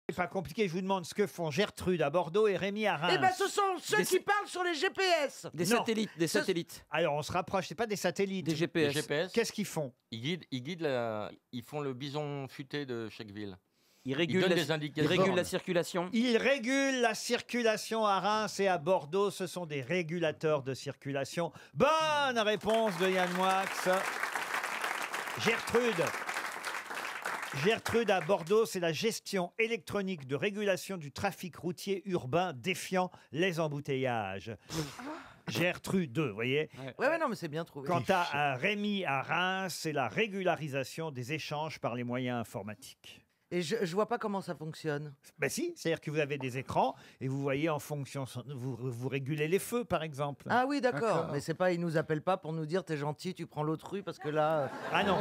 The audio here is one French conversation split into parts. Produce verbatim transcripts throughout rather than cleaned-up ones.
C'est pas compliqué, je vous demande ce que font Gertrude à Bordeaux et Rémi à Reims. Eh ben, ce sont ceux Des- qui parlent sur les G P S. Des Non. satellites, des Ce- satellites, Alors on se rapproche, c'est pas des satellites. des G P S. Les G P S, Qu'est-ce qu'ils font? ils guident, ils guident la- ils font le bison futé de chaque ville. Ils Ils régulent, donnent la, des ils indications. régulent la circulation. Ils régulent la circulation à Reims et à Bordeaux. Ce sont des régulateurs de circulation. Bonne réponse de Yann Moix. Gertrude. Gertrude à Bordeaux, c'est la gestion électronique de régulation du trafic routier urbain défiant les embouteillages. Gertrude deux, vous voyez. Ouais, ouais, non, mais c'est bien trouvé. Quant à, à Rémi à Reims, c'est la régularisation des échanges par les moyens informatiques. Et je, je vois pas comment ça fonctionne. Ben si, c'est-à-dire que vous avez des écrans et vous voyez en fonction, vous, vous régulez les feux par exemple. Ah oui, d'accord. Mais c'est pas, ils nous appellent pas pour nous dire t'es gentil, tu prends l'autre rue parce que là. euh, Ah non.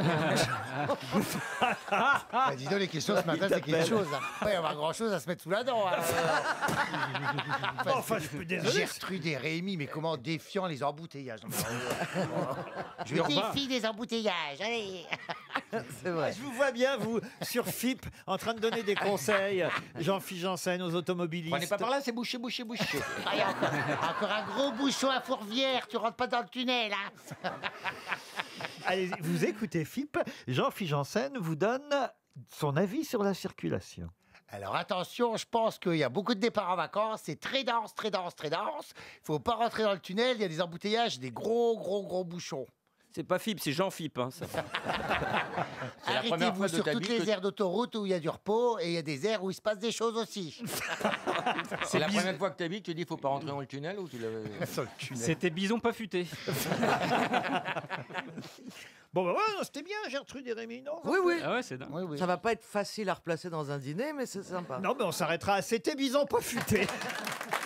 Bah, dis donc, les questions ce matin, c'est quelque chose. Hein. Ouais, on va grand chose à se mettre sous la dent. hein. Enfin, je peux désolé. Gertrude et Rémi, mais comment défiant les embouteillages. Non, mais, euh, Je défie des embouteillages, allez. C'est vrai. Je vous vois bien, vous, sur F I P, en train de donner des conseils, Jean-Philippe Janssen, aux automobilistes. Prenez pas par là, c'est bouché, bouché, bouché. Ah, y a encore, encore un gros bouchon à Fourvière, tu rentres pas dans le tunnel. Hein. Allez, vous écoutez F I P, Jean-Philippe Janssen vous donne son avis sur la circulation. Alors attention, je pense qu'il y a beaucoup de départs en vacances, c'est très dense, très dense, très dense. Il faut pas rentrer dans le tunnel, il y a des embouteillages, des gros, gros, gros bouchons. C'est pas F I P, c'est Jean F I P. Hein, ça. C'est la première Arrêtez-vous fois de sur ta toutes vie les que- aires d'autoroute où il y a du repos et il y a des aires où il se passe des choses aussi. C'est la première fois que tu vu que tu dis faut pas rentrer dans le tunnel ou tu l'avais. Sur le tunnel. C'était bison pas futé. Bon, bah ouais, non, c'était bien, Gertrude et Rémi, non? Oui, oui. Ah ouais, c'est dingue. Oui, oui. Ça va pas être facile à replacer dans un dîner, mais c'est sympa. Non, mais on s'arrêtera à c'était bison pas futé.